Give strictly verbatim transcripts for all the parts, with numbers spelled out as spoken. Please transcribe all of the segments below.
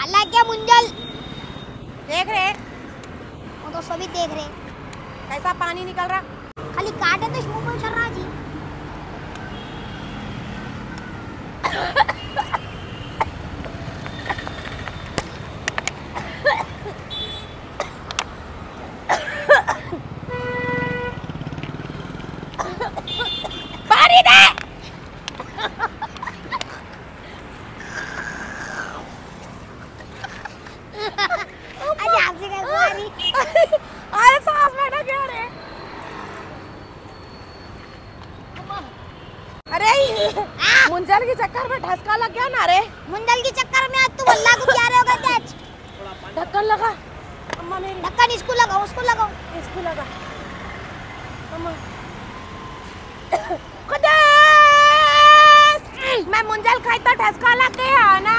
खाला के मुंजल देख रहे? वो तो सभी देख रहे। कैसा पानी निकल रहा? खाली काटे तो मुंह में चल रहा जी। पानी दे। अरे आपसे क्या पानी? अरे सांस बैठा क्या रे? अरे मुंजल के चक्कर में ढसका लग गया ना रे। मुंजल के चक्कर में आज तुम अल्लाह को क्या रहे होगा क्या? ढक्कन लगा अम्मा मेरी। ढक्कन इसको लगाओ, उसको लगाओ, इसको लगा अम्मा। खुदा मैं मुंजल खाई तो ढसका लग गया ना।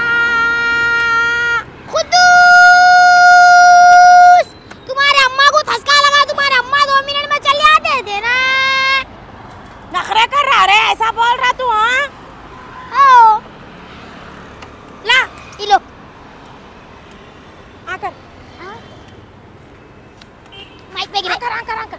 खुदूस तुम्हारे अम्मा को ठसका लगा, तुम्हारे अम्मा दो मिनट में चले आते थे ना। नखरे कर रहा रे, ऐसा बोल रहा तू? हाँ आओ ला ये लो आकर माइक पे गिरे। आकर आकर आकर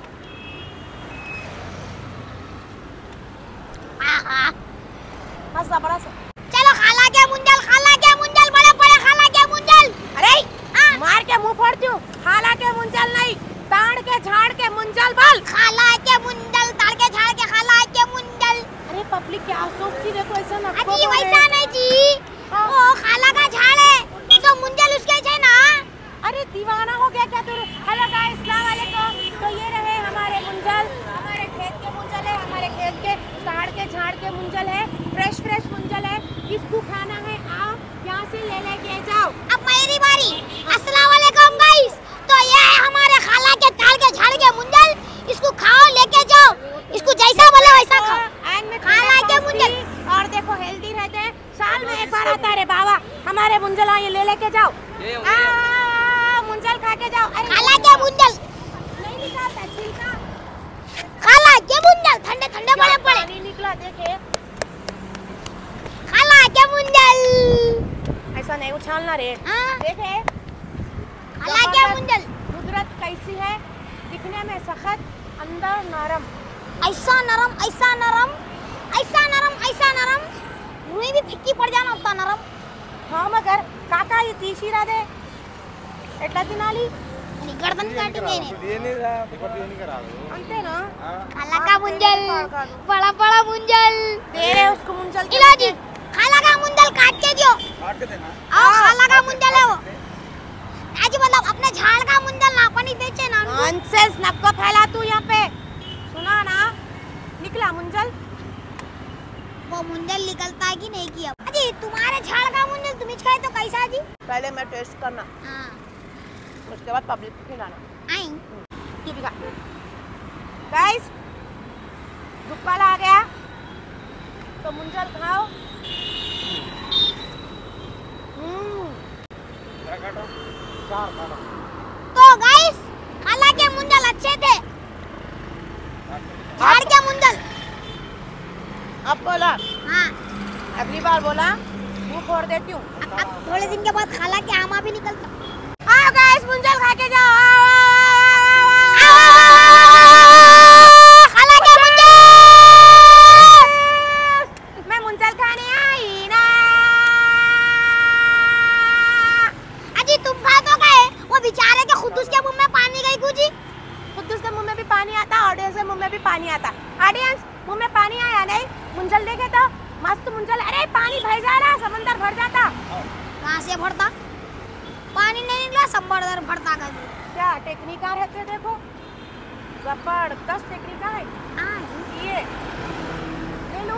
आहा बस जबरा से। चलो खाला के मुंजल, खाला के मुंजल, बड़े बड़े खाला के मुंजल। अरे मार के मुंह फोड़ती हूँ। खाला के मुंजल नहीं, ताड़ के झाड़ के मुंजल बोल। खाला के मुंजल, ताड़ के झाड़ के खाला के मुंजल। अरे पब्लिक क्या सोचती देखो, ऐसा ना अजी वैसा नहीं जी, वो खाला का झाड़ है तो मुंजल उसके है ना। अरे दीवाना हो गया क्या तू? हेलो गाइस, अस्सलाम वालेकुम। तो ये रहे हमारे मुंजल, हमारे खेत के मुंजल है, हमारे खेत के ताड़ के झाड़ के मुंजल है, फ्रेश फ्रेश मुंजल है। किसको खाना है आओ यहाँ से ले लेके जाओ। अब मेरी बारी। अस्सलाम वालेकुम गाइस, तो ये है हमारे खाला के ताड़ के झाड़ के मुंजल। इसको खाओ, लेके जाओ, इसको जैसा बोले वैसा खाओ। खाला के मुंजल और देखो हेल्दी रहते हैं, साल में एक बार आता है रे बाबा हमारे मुंजल। ये ले लेके जाओ, आ, मुंजल खा के जाओ। अरे खाला के मुंजल नहीं निकालता छिलका। खाला के मुंजल ठंडे ठंडे बड़े बड़े पानी निकला देखे। खाला के मुंजल। ऐसा नहीं उछालना रे। हाँ? देखे खाला के मुंजल कुदरत कैसी है, दिखने में सख्त अंदर नरम। ऐसा नरम, ऐसा नरम, ऐसा नरम, ऐसा नरम, मुँह भी फिक्की पड़ जाना उतना नरम। हाँ मगर काका ये तीसी राधे एटला दिनाली आणि गर्दन काटी मैंने अंते ना। खाला का मुंजल, बड़ा बड़ा मुंजल दे रहे उसको मुंजल। इला जी खाला का मुंजल काट के दियो, काट के देना। आओ खाला का मुंजल है वो। आज मतलब अपने झाड़ का मुंजल ना अपनी बेचे ना। नॉनसेंस नक्को फैला तू यहाँ पे। सुना ना निकला मुंजल। वो मुंजल निकलता है कि नहीं किया? अजी तुम्हारे झाड़ का मुंजल तुम ही खाए तो कैसा जी? पहले मैं टेस्ट करना, हाँ उसके बाद पब्लिक को खिलाना। आई ये भी खा। गाइस धुप्पा ला गया तो मुंजल खाओ। हम्म तो गाइस खाला के मुंजल अच्छे थे, झाड़ के मुंजल। अब बोला, हाँ अगली बार बोला मुंह फोड़ देती हूँ। अब, अब थोड़े दिन के बाद खाला के आमा भी निकलता। आओ गाइस मुंजल खा के जाओ। खाला के मुंजल। मैं मुंजल खाने आई ना। अजी तुम खा तो गए, वो बेचारे के खुदूस के मुंह में पानी गई कुजी। खुदूस के मुंह में भी पानी आता, ऑडियंस के मुंह में भी पानी आता। ऑडियंस मुंह में पानी आया नहीं? मुंजल देखे तो मस्त मुंजल। अरे पानी भर जा रहा, समंदर भर जाता। कहाँ से भरता? पानी नहीं निकला, समंदर भरता कर। क्या टेक्निका रहते देखो, जबरदस्त टेक्निका है। ये ले लो।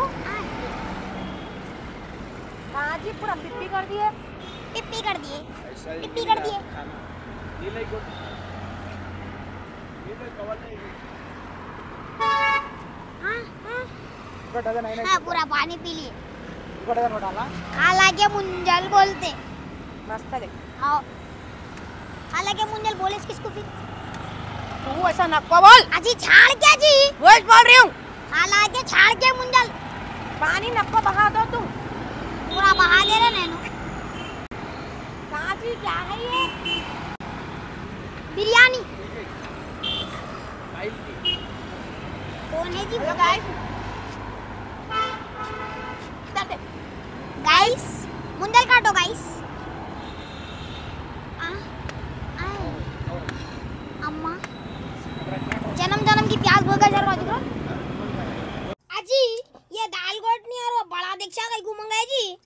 हाँ जी पूरा पिप्पी कर दिए, पिप्पी कर दिए, पिप्पी कर दिए। हाँ पूरा पानी पी लिए। खाला के मुंजल बोलते। मस्त है देख। आओ खाला के मुंजल बोले किसको फिर? तू ऐसा नक्को बोल। अजी झाड़ क्या जी? वही बोल रही हूँ। खाला के झाड़ के मुंजल। पानी नक्को बहा दो तुम। पूरा बहा दे रहे नैनो। कहाँ जी जी क्या है ये? बिरयानी कौन है जी? गाइस मुंडल काटो गाइस। अम्मा जन्म जन्म की प्यास भोगा जरा जरा अजी ये दाल गोट नहीं और वो बड़ा दीक्षा कहीं को मंगाए जी।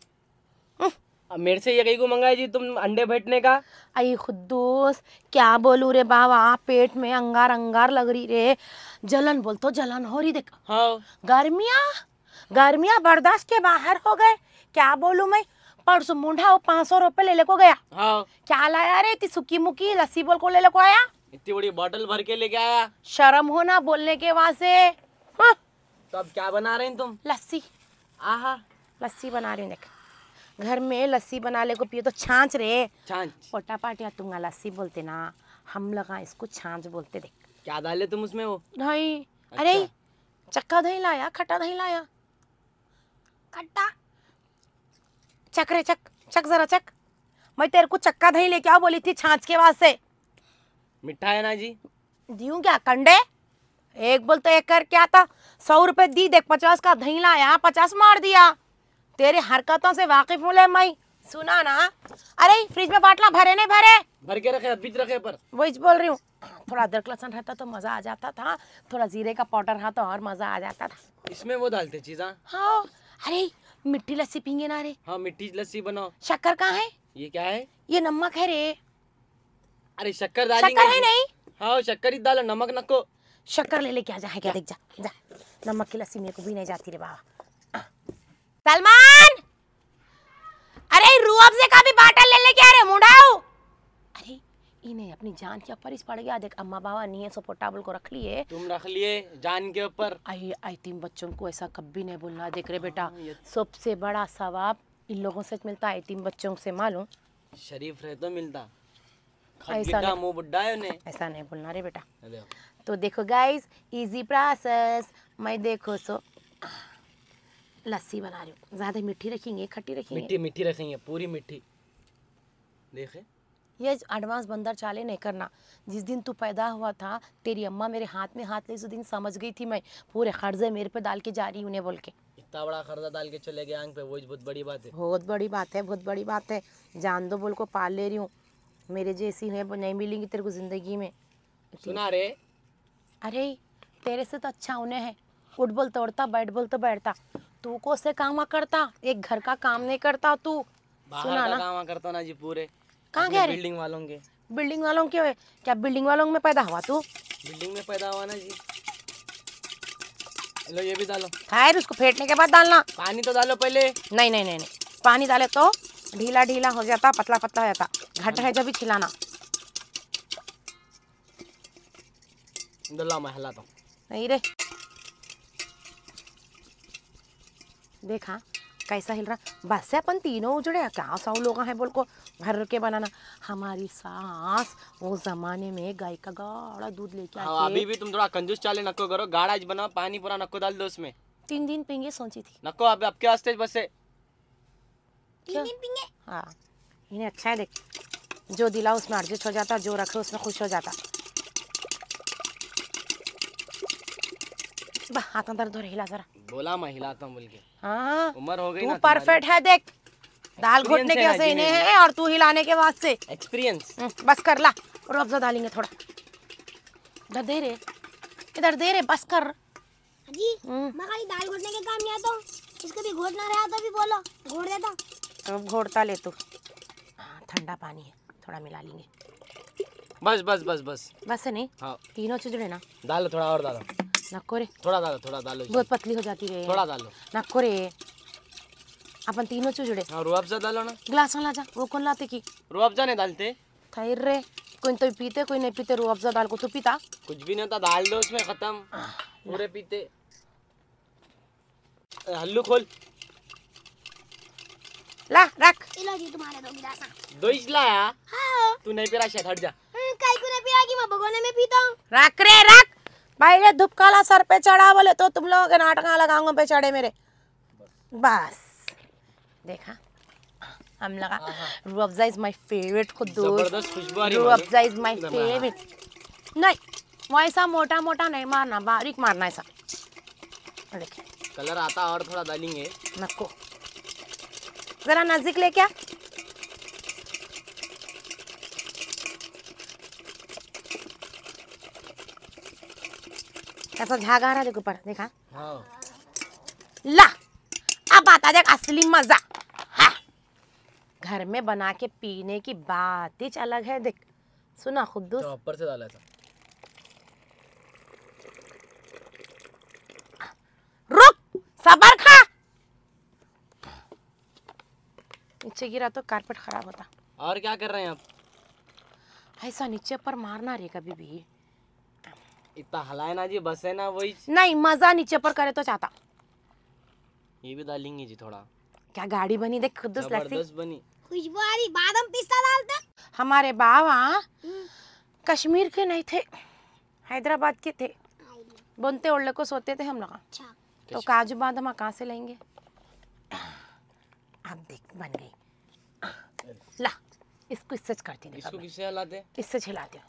अब मेरे से ये कहीं को मंगाए जी तुम अंडे बैठने का। आई खुद्दूस क्या बोलूं रे बाबा, पेट में अंगार अंगार लग रही रे, जलन बोल तो जलन हो रही देख। हाँ गर्मियाँ गर्मियाँ बर्दाश्त के बाहर हो गए। क्या बोलूं मैं, परसों मुंडा वो पाँच सौ रुपए ले ले को गया। हाँ क्या लाया रे, इतनी सुखी मुखी लस्सी बोल को ले ले को आया। इतनी बड़ी बोतल भर के लेके आया। शर्म हो ना बोलने के वहां से। हाँ। तो अब क्या बना रहे हैं तुम? लस्सी आहा लस्सी बना रही हूँ देख। घर में लस्सी बना ले को पिए तो छाछ रे, छाछ। पोटा पाटिया तुंगा लस्सी बोलते ना, हम लगा इसको छाछ बोलते देख। क्या डाले तुम उसमें? वो दही। अच्छा। अरे चक्का दही लाया, खट्टा दही लाया। खट्टा चक रे चक चक जरा चक। मैं तेरे को चक्का दही लेके आओ बोली थी छाछ के वास्ते। मिठा है ना जी? दियूं क्या कंडे, एक बोल तो एक कर क्या था, सौ रुपए दी देख, पचास का दही लाया पचास मार दिया। तेरे हरकतों से वाकिफ हूँ ले मैं, सुना ना। अरे फ्रिज में बाटला भरे नहीं भरे? भर के रखे, बीच रखे पर। वही बोल रही हूँ, थोड़ा अदरक लहसुन रहता तो मजा आ जाता था, थोड़ा जीरे का पाउडर रहा तो और मजा आ जाता था। इसमें वो डालते चीज़ा। हाँ अरे मिट्टी लस्सी पीएंगे ना रे। हाँ मिट्टी लस्सी बनाओ। शक्कर कहाँ है? ये क्या है? ये नमक है रे। अरे शक्कर डालेंगे। शक्कर है नहीं? हाँ शक्कर ही डालो, नमक नको। शक्कर ले ले क्या जा है क्या, देख जा जा। नमक की लस्सी मेरे को भी नहीं जाती रे बाबा। सलमान, अरे रूह अफ़ज़ा का भी बाटल ले ले क्या रे मुंडाओ। अरे इन्हें अपनी जान के ऊपर इस पड़ गया देख, अम्मा बाबा नहीं है सो पोर्टेबल को रख लिए। तुम रख लिए जान के ऊपर। आई आई तीन बच्चों को ऐसा कभी नहीं बोलना देख रे बेटा, सबसे बड़ा सवाब इन लोगों से मिलता है, तीन बच्चों से मालूम। शरीफ रहे तो मिलता, ऐसा नहीं, मुंह बुड्ढा है उन्हें। ऐसा नहीं बोलना रे बेटा। देखो। तो देखो गाइस इजी प्रोसेस, मैं देखो सो लस्सी बना रही हूँ। ज्यादा मीठी रखेंगे खट्टी रखेंगे? मिट्टी मिट्टी रखेंगे, पूरी मिट्टी। देखे ये एडवांस बंदर चाले नहीं करना। जिस दिन तू पैदा हुआ था तेरी अम्मा मेरे हाथ में हाथ ले, उस दिन समझ गई थी मैं, पूरे खर्जे मेरे पे डाल के जा रही उन्हें बोल के। इतना बड़ा खर्चा डाल के चले गए आंख पे, वो बहुत बड़ी बात है। बहुत बड़ी बात है, बहुत बड़ी बात है। जान दो बोल को पाल ले रही हूँ, मेरे जैसी है वो नहीं मिलेंगी तेरे को जिंदगी में। सुना रे? अरे तेरे से तो अच्छा उन्हें है, उठ बोल तोड़ता बैठ बोल तो बैठता, तू को से काम करता, एक घर का काम नहीं करता तू। सुना ना, काम करता ना जी पूरे। कहाँ गया रे? बिल्डिंग वालों के। बिल्डिंग वालों के क्या, बिल्डिंग वालों में पैदा हुआ तू? बिल्डिंग में पैदा हुआ ना जी। लो ये भी डालो। खैर उसको फेंटने के बाद डालना। पानी तो डालो पहले। नहीं नहीं नहीं नहीं, पानी डाले तो ढीला ढीला हो जाता, पतला पतला हो जाता, घट है जब भी खिलाना। मैं हिलाता हूँ। नहीं रे, देखा कैसा हिल रहा। बस से अपन तीनों उजड़े, क्या सौ लोग हैं बोल को भर के बनाना। हमारी सास वो जमाने में गाय का गाढ़ा दूध लेके आके। अभी भी तुम थोड़ा कंजूस चाले नको करो, गाढ़ा बनाओ, पानी पूरा नको डाल दो उसमें। तीन दिन पीएंगे सोची थी। नको अब आपके वास्ते बस से तीन दिन पीएंगे। हाँ इन्हें अच्छा है देख, जो दिला उसमें एडजस्ट हो जाता, जो रखे उसमें खुश हो जाता। हाथ दर्द हो रहा, हिला जरा। बोला मैं हिलाता हूँ बोल के। हाँ उम्र हो गई तू ना परफेक्ट है देख, दाल घोटने के वैसे इन्हें है और तू हिलाने के वास्ते एक्सपीरियंस। बस कर ला, और अफ़ज़ा डालेंगे थोड़ा। इधर दे रे, इधर दे रे, बस कर। जी मैं खाली दाल घोटने के काम नहीं आता हूँ, इसको भी घोटना रहा तो भी बोलो घोट देता। तो घोटता ले तू। हाँ ठंडा पानी है, थोड़ा मिला लेंगे। बस बस बस बस बस है नहीं। हाँ तीनों चुजड़े ना डालो, थोड़ा और डालो। नको रे, थोड़ा डालो, थोड़ा डालो, बहुत पतली हो जाती रे। थोड़ा डालो। नको रे, अपन तीनों चुजड़े। हाँ रूह अफ़ज़ा डालो ना। गिलास ला जा, वो कौन लाते की? रूह अफ़ज़ा नहीं डालते। खैर रे, कोई तो पीते कोई नहीं पीते, रूह अफ़ज़ा डाल को तू पीता? कुछ भी नहीं होता, डाल दो उसमें, खत्म, पूरे पीते। हल्लू खोल, ला रख। लो जी तुम्हारे दो गिलास। दो ही लाया। हाँ तू नहीं पी रहा शायद, हट जा। कई को नहीं पिया कि मैं भगोने में पीता हूँ। रख रे रख, भाई रे धूप काला सर पे चढ़ा बोले तो तुम लोगों के नाटक लगाऊंगा पे चढ़े मेरे। बस देखा हम लगा Rooh Afza is my favourite खुद्दूस, जबरदस्त खुशबू आ रही है। रूह अफ़ज़ा इज माय फेवरेट। नहीं वो ऐसा मोटा मोटा नहीं मारना, बारीक मारना ऐसा। देखिए कलर आता और थोड़ा डालेंगे। नको जरा नजदीक ले क्या। ऐसा झाग आ रहा देखो ऊपर, देखा। हाँ। ला अब आता देख असली मजा। हाँ। घर में बना के पीने की बात ही अलग है। देख सुना खुद्दूस, तो ऊपर से डाला था। रुक सबर खा, नीचे गिरा तो कारपेट खराब होता। और क्या कर रहे हैं आप? ऐसा नीचे पर मारना रे कभी भी, इतना हलाए ना जी, बस है ना वही। नहीं मजा नीचे पर करे तो चाहता। ये भी डालेंगे जी थोड़ा। क्या गाड़ी बनी देख खुद्दूस लस्सी, जबरदस्त बनी। खुशबू आ रही, बादाम पिस्ता डालते। हमारे बाबा कश्मीर के नहीं थे, हैदराबाद के थे। बुनते ओढ़ले को सोते थे हम लोग। अच्छा तो काजू बादाम कहाँ से लेंगे। अब देख बन गई। ला इसको इससे करती नहीं, इसको किससे हलाते? इससे छिलाते।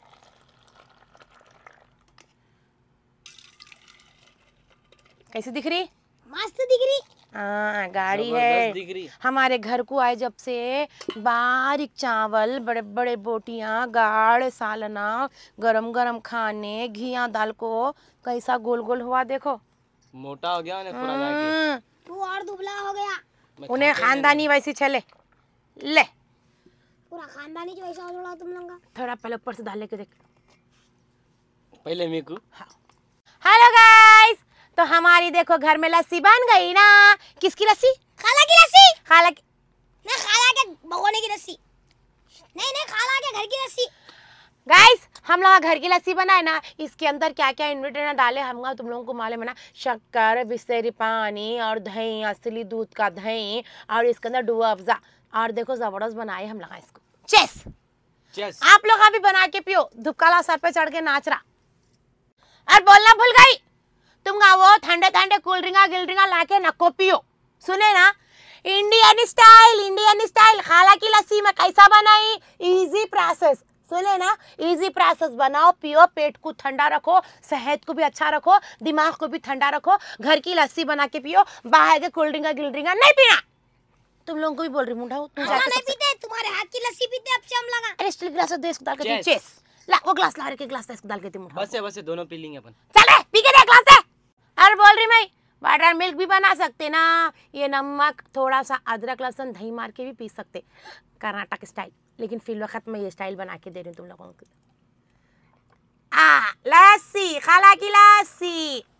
कैसे दिख रही? मस्त दिख रही। हाँ गाड़ी जबरदस्त है। दिख रही। हमारे घर को आए जब से बारीक चावल, बड़े बड़े बोटियां, गाढ़ सालना, गरम गरम खाने, घिया दाल को कैसा गोल गोल हुआ देखो। मोटा हो गया उन्हें पूरा जाके। तू और दुबला हो गया। मैं उन्हें खाता ही नहीं। खानदानी वैसी चले ले। पूरा खानदानी जो ऐसा हो तुम लोग का। थोड़ा पहले ऊपर से डाल लेके देख। पहले मेरे को। हेलो गाइस, तो हमारी देखो घर में लस्सी बन गई ना। किसकी लस्सी? खाला की लस्सी। खाला की। नहीं खाला के भगोने की लस्सी। नहीं नहीं खाला के घर की लस्सी। गाइस हम लोग घर की लस्सी बनाए ना, इसके अंदर क्या क्या इंग्रेडिएंट डाले हम तुम लोगों को मालूम है ना। शक्कर, बिस्लेरी पानी और दही, असली दूध का दही, और इसके अंदर रूह अफ़ज़ा। और देखो जबरदस्त बनाए हम लोग इसको। चेस चेस। आप लोग अभी बना के पियो। धुपकाला सर पे चढ़ के नाच रहा। और बोलना भूल गई, तुम वो ठंडे ठंडे कोल्ड ड्रिंगा गिल ड्रिंगा लाके नको पियो। सुने ना, इंडियन स्टाइल, इंडियन स्टाइल खाला की लस्सी में कैसा बनाई। इजी प्रोसेस, सुने ना, इजी प्रोसेस। बनाओ पियो, पेट को ठंडा रखो, सेहत को भी अच्छा रखो, दिमाग को भी ठंडा रखो। घर की लस्सी बना के पियो, बाहर के कोल्ड ड्रिंका गिल ड्रिंका नहीं पीना। तुम लोगों को भी बोल रही मुंडा हो, तू जाके नहीं पीते, तुम्हारे हाथ की लस्सी पीते अब से हम लगा। अरे स्टील ग्लास दे, इसको डाल के दे। चेस ला वो ग्लास ला, के ग्लास इसको डाल के दे मुंडा। बस है बस है, दोनों पी लेंगे अपन। चल रे पी के दे ग्लास से। और बोल रही मैं बटर मिल्क भी बना सकते ना। ये नमक, थोड़ा सा अदरक लहसुन दही मार के भी पी सकते, कर्नाटक स्टाइल। लेकिन फिर वक्त में ये स्टाइल बना के दे रही हूँ तुम लोगों को। आ लस्सी, खाला की लस्सी।